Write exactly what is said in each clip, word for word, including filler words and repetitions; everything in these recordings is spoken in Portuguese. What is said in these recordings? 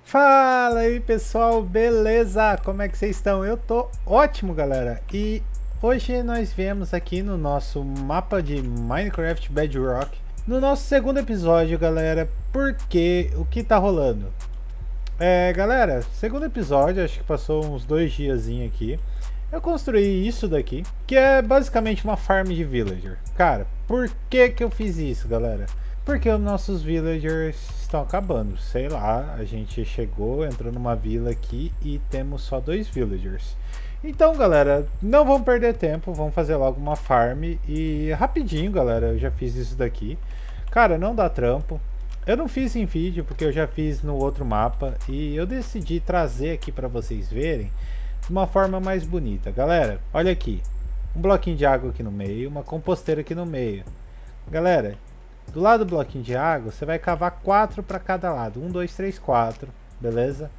Fala aí pessoal, beleza? Como é que vocês estão? Eu tô ótimo, galera. E hoje nós viemos aqui no nosso mapa de Minecraft Bedrock, no nosso segundo episódio, galera. Porque o que tá rolando? É, galera, segundo episódio, acho que passou uns dois diazinhos aqui. Eu construí isso daqui, que é basicamente uma farm de villager. Cara, por que que eu fiz isso, galera? Porque os nossos villagers estão acabando. Sei lá, a gente chegou, entrou numa vila aqui e temos só dois villagers. Então, galera, não vamos perder tempo, vamos fazer logo uma farm. E rapidinho, galera, eu já fiz isso daqui. Cara, não dá trampo. Eu não fiz em vídeo porque eu já fiz no outro mapa. E eu decidi trazer aqui para vocês verem de uma forma mais bonita. Galera, olha aqui. Um bloquinho de água aqui no meio, uma composteira aqui no meio. Galera, do lado do bloquinho de água, você vai cavar quatro para cada lado. Um, dois, três, quatro. Beleza?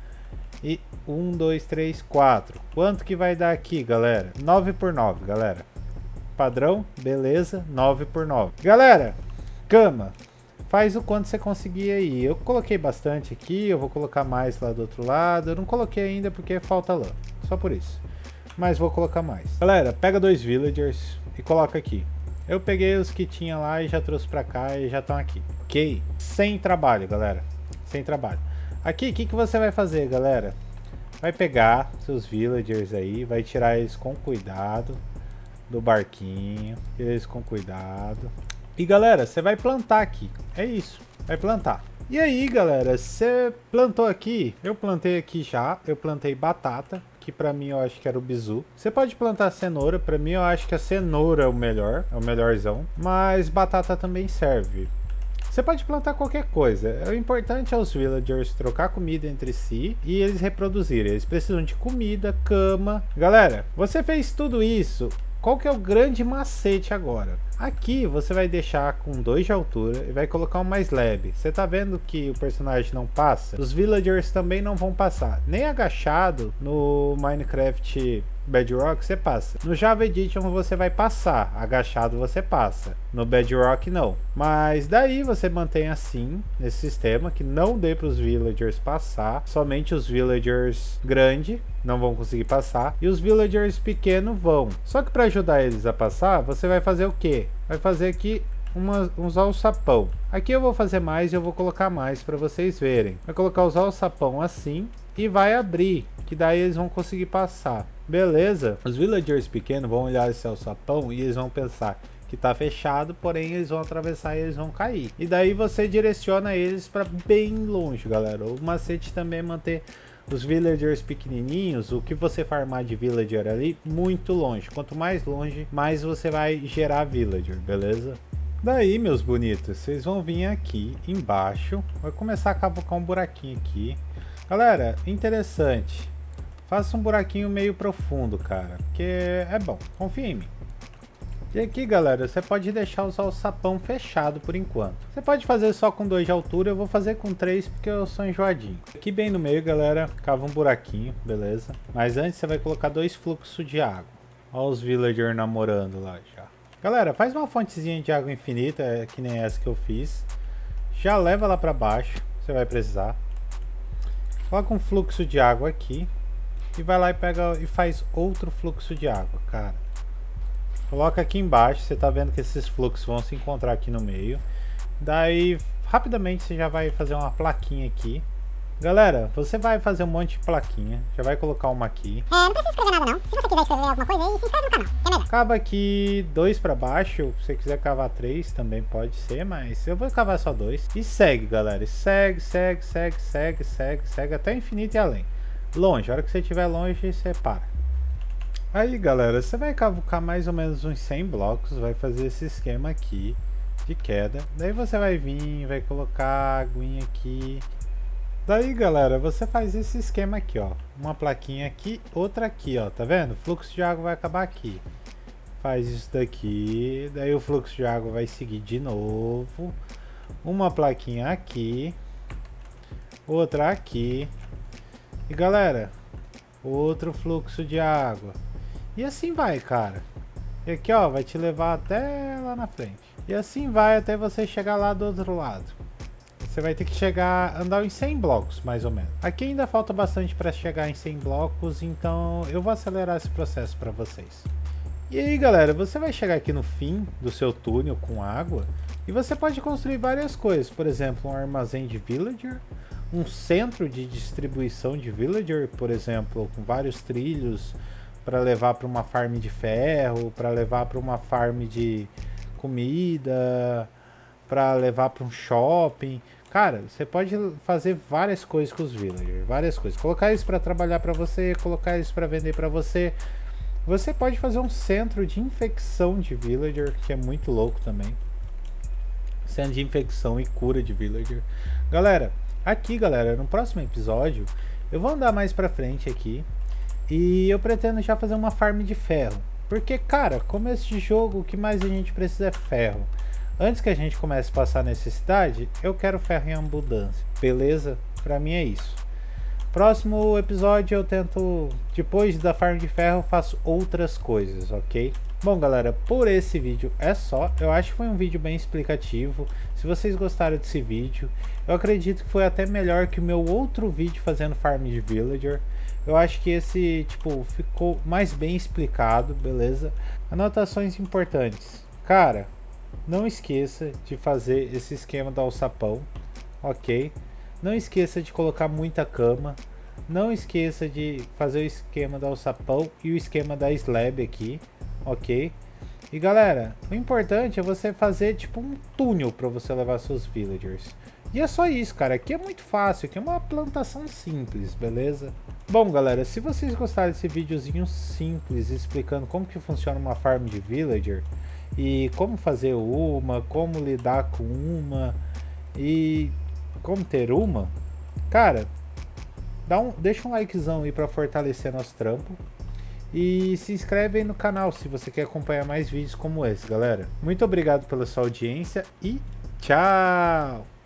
E um, dois, três, quatro. Quanto que vai dar aqui, galera? nove por nove, galera. Padrão? Beleza? nove por nove. Galera, cama. Faz o quanto você conseguir aí. Eu coloquei bastante aqui. Eu vou colocar mais lá do outro lado. Eu não coloquei ainda porque falta lã. Só por isso. Mas vou colocar mais. Galera, pega dois villagers e coloca aqui. Eu peguei os que tinha lá e já trouxe pra cá e já estão aqui. Ok? Sem trabalho, galera. Sem trabalho. Aqui, o que, que você vai fazer, galera? Vai pegar seus villagers aí, vai tirar eles com cuidado do barquinho. Tirar eles com cuidado. E, galera, você vai plantar aqui. É isso. Vai plantar. E aí, galera, você plantou aqui. Eu plantei aqui já. Eu plantei batata. Que pra mim eu acho que era o bizu. Você pode plantar cenoura, pra mim eu acho que a cenoura é o melhor, é o melhorzão. Mas batata também serve. Você pode plantar qualquer coisa. O importante é os villagers trocar comida entre si e eles reproduzirem. Eles precisam de comida, cama. Galera, você fez tudo isso. Qual que é o grande macete agora? Aqui você vai deixar com dois de altura e vai colocar um mais leve. Você tá vendo que o personagem não passa? Os villagers também não vão passar. Nem agachado no Minecraft Bedrock você passa. No Java Edition você vai passar. Agachado você passa. No Bedrock não. Mas daí você mantém assim, nesse sistema, que não dê para os villagers passar. Somente os villagers grandes não vão conseguir passar. E os villagers pequenos vão. Só que para ajudar eles a passar, você vai fazer o quê? Vai fazer aqui uma, uns alçapão. Aqui eu vou fazer mais e eu vou colocar mais para vocês verem. Vai colocar os alçapão assim e vai abrir, que daí eles vão conseguir passar. Beleza? Os villagers pequenos vão olhar esse alçapão e eles vão pensar que tá fechado, porém eles vão atravessar e eles vão cair. E daí você direciona eles para bem longe, galera. O macete também é manter os villagers pequenininhos, o que você farmar de villager ali, muito longe. Quanto mais longe, mais você vai gerar villager, beleza? Daí, meus bonitos, vocês vão vir aqui embaixo, vai começar a cavocar um buraquinho aqui. Galera, interessante, faça um buraquinho meio profundo, cara, porque é bom, confia em mim. E aqui, galera, você pode deixar os alçapão fechado por enquanto. Você pode fazer só com dois de altura, eu vou fazer com três porque eu sou enjoadinho. Aqui bem no meio, galera, cava um buraquinho, beleza? Mas antes você vai colocar dois fluxos de água. Olha os villagers namorando lá já. Galera, faz uma fontezinha de água infinita, que nem essa que eu fiz. Já leva lá pra baixo, você vai precisar. Coloca um fluxo de água aqui. E vai lá e pega e faz outro fluxo de água, cara. Coloca aqui embaixo, você tá vendo que esses fluxos vão se encontrar aqui no meio. Daí, rapidamente você já vai fazer uma plaquinha aqui. Galera, você vai fazer um monte de plaquinha. Já vai colocar uma aqui. É, não precisa escrever nada não. Se você quiser escrever alguma coisa aí, se inscreve no canal, que é melhor. Cava aqui dois pra baixo. Se você quiser cavar três, também pode ser, mas eu vou cavar só dois. E segue, galera. Segue, segue, segue, segue, segue, segue até infinito e além. Longe, a hora que você estiver longe, você para. Aí, galera, você vai cavucar mais ou menos uns cem blocos, vai fazer esse esquema aqui de queda. Daí você vai vir, vai colocar a aguinha aqui. Daí, galera, você faz esse esquema aqui, ó. Uma plaquinha aqui, outra aqui, ó. Tá vendo? O fluxo de água vai acabar aqui. Faz isso daqui, daí o fluxo de água vai seguir de novo. Uma plaquinha aqui, outra aqui. E, galera, outro fluxo de água. E assim vai, cara. E aqui, ó, vai te levar até lá na frente. E assim vai até você chegar lá do outro lado. você vai ter que chegar, andar em cem blocos, mais ou menos. Aqui ainda falta bastante para chegar em cem blocos, então eu vou acelerar esse processo para vocês. E aí, galera, você vai chegar aqui no fim do seu túnel com água e você pode construir várias coisas, por exemplo, um armazém de villager, um centro de distribuição de villager, por exemplo, com vários trilhos para levar para uma farm de ferro, para levar para uma farm de comida, para levar para um shopping. Cara, você pode fazer várias coisas com os villagers, várias coisas. Colocar isso para trabalhar para você, colocar isso para vender para você. Você pode fazer um centro de infecção de villager, que é muito louco também. Centro de infecção e cura de villager. Galera, aqui, galera, no próximo episódio, eu vou andar mais para frente aqui e eu pretendo já fazer uma farm de ferro. Porque, cara, começo de jogo, o que mais a gente precisa é ferro. Antes que a gente comece a passar necessidade, eu quero ferro em abundância. Beleza? Pra mim é isso. Próximo episódio eu tento, depois da farm de ferro, faço outras coisas, ok? Bom, galera, por esse vídeo é só. Eu acho que foi um vídeo bem explicativo. Se vocês gostaram desse vídeo, eu acredito que foi até melhor que o meu outro vídeo fazendo farm de villager. Eu acho que esse, tipo, ficou mais bem explicado, beleza? Anotações importantes. Cara, não esqueça de fazer esse esquema do alçapão, ok? Não esqueça de colocar muita cama. Não esqueça de fazer o esquema do alçapão e o esquema da slab aqui, ok? E galera, o importante é você fazer tipo um túnel para você levar seus villagers. E é só isso, cara. Aqui é muito fácil, aqui é uma plantação simples, beleza? Bom, galera, se vocês gostaram desse videozinho simples explicando como que funciona uma farm de villager e como fazer uma, como lidar com uma e como ter uma, cara, dá um, deixa um likezão aí para fortalecer nosso trampo e se inscreve aí no canal se você quer acompanhar mais vídeos como esse, galera. Muito obrigado pela sua audiência e tchau!